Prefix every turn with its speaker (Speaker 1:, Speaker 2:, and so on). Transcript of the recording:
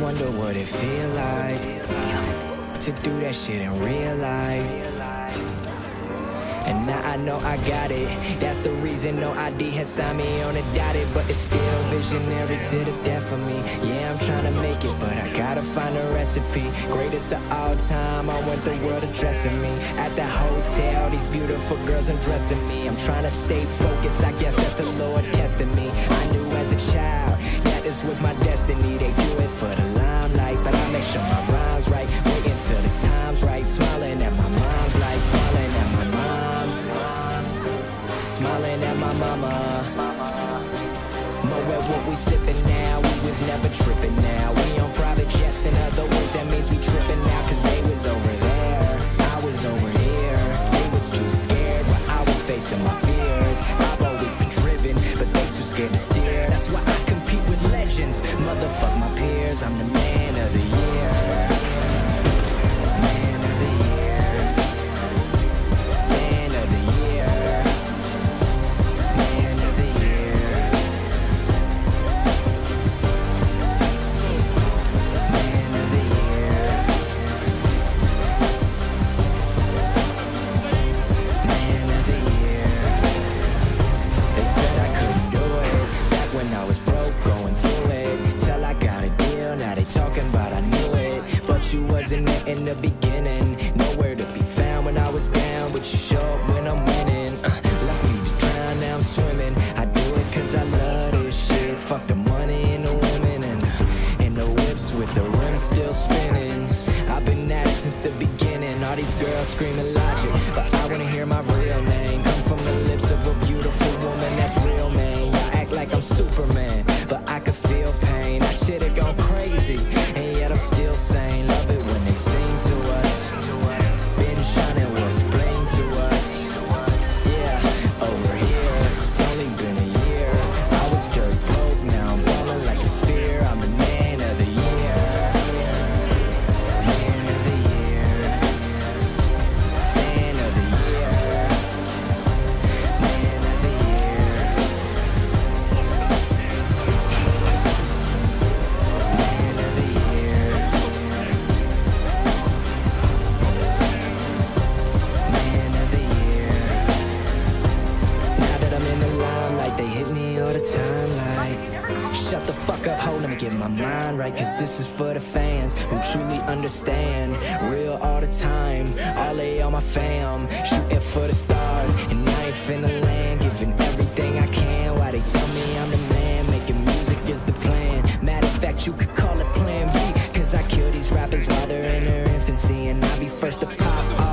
Speaker 1: wonder what it feel like to do that shit in real life. And now I know I got it. That's the reason no ID has signed me on a dotted. But it's still visionary to the death of me. Yeah, I'm trying to make it, but I gotta find a recipe. Greatest of all time, I want the world addressing me. At the hotel, these beautiful girls undressing me. I'm trying to stay focused, I guess that's the Lord testing me. I knew as a child that this was my destiny. They do it for the limelight, but I make sure my rhyme's right. Waiting till the time's right. Smiling at my mom's light, smiling at my mom, smiling at my mama. Moe, what we sipping now, we was never tripping now. We on private jets, in other words, that means we tripping now. Cause they was over there, I was over here. They was too scared, but I was facing my fears. I've always been driven, but they too scared to steer. That's why I compete with legends, motherfuck my peers. I'm the man of the year. Man of the year. Man of the year. Man of the year. Man of the year. Man of the year. They said I couldn't do it back when I was broke, going through it. Till I got a deal, now they talking about I knew it. But you wasn't there in the beginning, nowhere to be found when I was down. But you show up when I'm winning. Left me to drown, now I'm swimming. I do it cause I love this shit. Fuck the money and the women and the whips with the rims still spinning. I've been at it since the beginning. All these girls screaming logic, but I wanna hear my real name come from the lips of a beautiful woman. That's real, man. Y'all act like I'm Superman, but I could feel pain. I should've gone crazy, and yet I'm still sane. Love it when they sing to us. Been shining what's bling to us. Yeah, over here, it's only been a year. I was dirt broke, now I'm ballin' like a sphere. I'm the man of the year. Man of the year. Man of the year. Man of the year. Man of the year. Man of the year. Now that I'm in the limelight, they hit me all the time like, shut the fuck up, ho, let me get my mind right. Cause this is for the fans who truly understand. Real all the time, all A on my fam. Shooting for the stars, and I ain't finna land. Giving everything I can while they tell me I'm the man. Making music is the plan. Matter of fact, you could call it plan B. Cause I kill these rappers while they're in their infancy, and I'll be first to pop